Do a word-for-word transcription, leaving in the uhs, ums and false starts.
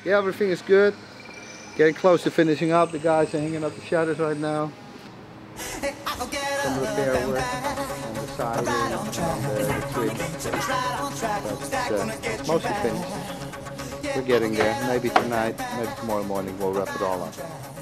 yeah, everything is good. Getting close to finishing up. The guys are hanging up the shutters right now. Some repair work on the siding and on the, the twin. But uh, it's mostly finished. We're getting there. Maybe tonight, maybe tomorrow morning we'll wrap it all up.